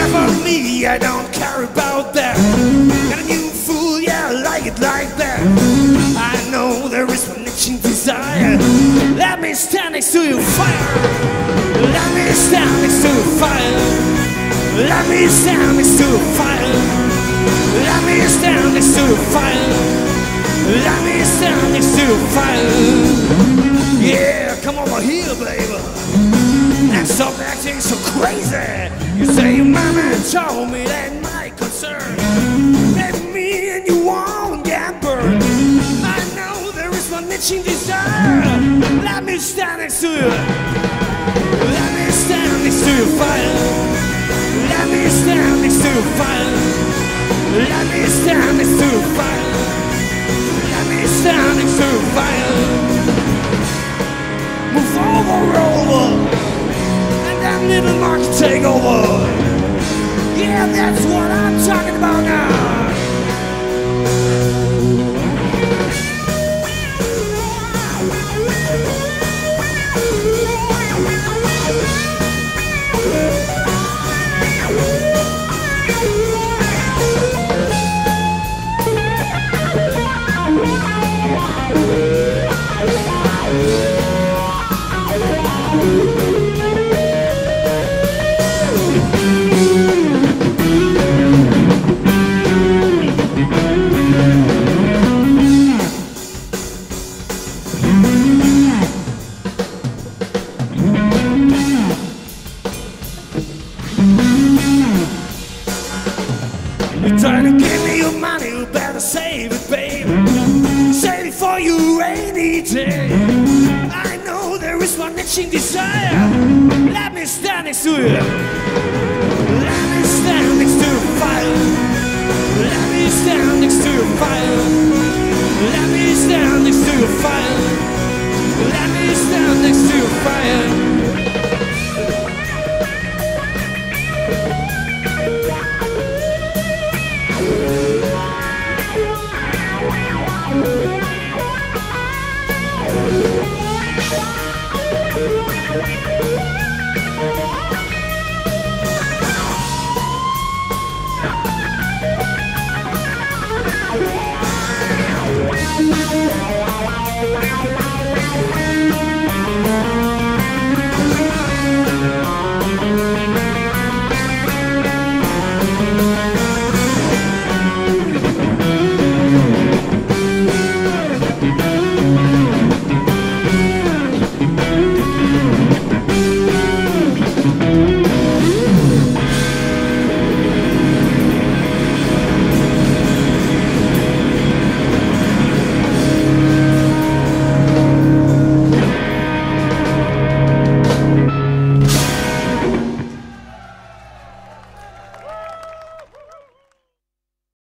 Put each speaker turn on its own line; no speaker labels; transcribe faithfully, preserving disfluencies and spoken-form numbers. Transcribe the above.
for me, I don't care about that. Got a new fool, yeah, I like it like that. I know there is one itching desire. Let me stand next to your fire. Let me stand next to your fire. Let me stand next to your fire. Let me stand next to your fire. Let me stand next to your fire. Yeah, come over here, baby, and stop acting so crazy. You say your mama told me that my concern that me and you won't get burned. I know there is one itching desire. Let me stand next to you. Let me stand next to your fire. Let me stand next to your fire. Let me stand next to your fire. Let me stand next to your fire. Move over, over, and that little mark take over. Yeah, that's what I'm talking about now. You try to give me your money, you better save it, baby. Save it for your rainy day. I know there is one itching desire. Let me stand next to you. Let me stand next to your fire. Let me stand next to your fire. Let me stand next to your fire. Let me stand next to your fire.
Wow.